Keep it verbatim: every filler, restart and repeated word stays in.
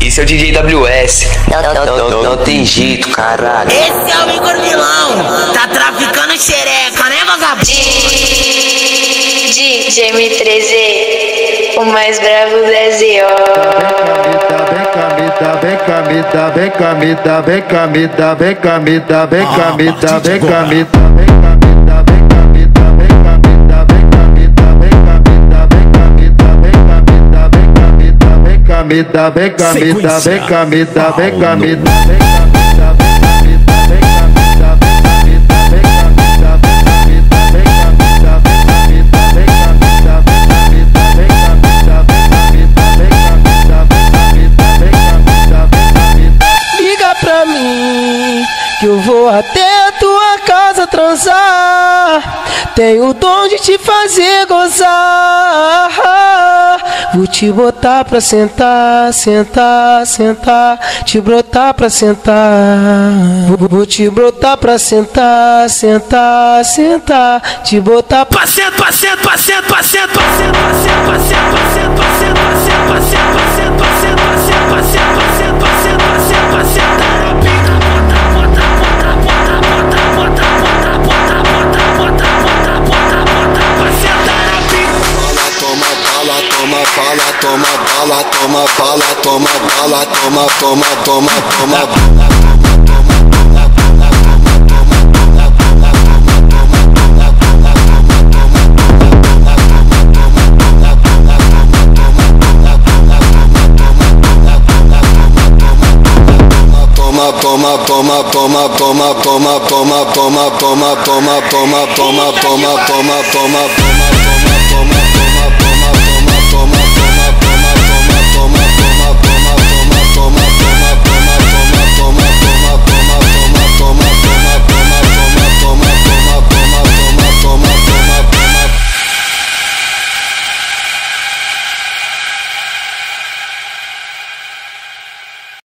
Esse é o D J W S. Não, não, não, não, não tem jeito, caralho. Esse é o Igor Milão. Tá traficando xereca, né, vagabundo? D J M três E, o mais bravo da Z O. Vem cá, me dá, vem cá, me dá, vem cá, me dá, vem cá, me dá, vem cá, me dá, vem cá, me dá, vem cá, me dá, vem cá, me dá, vem cá, me dá, vem cá, me dá, vem cá, me dá, vem cá, me dá, vem cá, me dá, vem cá, me dá, vem cá, me dá, vem cá, me dá, vem cá, me dá, vem cá, me dá, vem cá. Que eu vou até a tua casa transar. Tenho o dom de te fazer gozar. Vou te botar pra sentar, sentar, sentar. Te brotar pra sentar. Vou te brotar pra sentar, sentar, sentar. Te botar pra sentar, pra sentar, pra sentar, pra sentar, pra sentar, pra sentar, pra sentar, pra sentar, pra sentar, pra sentar, pra sentar, pra sentar, pra sentar, pra sentar, pra sentar, pra sentar, pra sentar, pra sentar. Bala, toma bala, toma bala, toma bala, toma, toma, toma, toma bala. Toma, toma, toma, toma, toma, toma, toma, toma, toma, toma, toma, toma, toma, toma, toma, toma.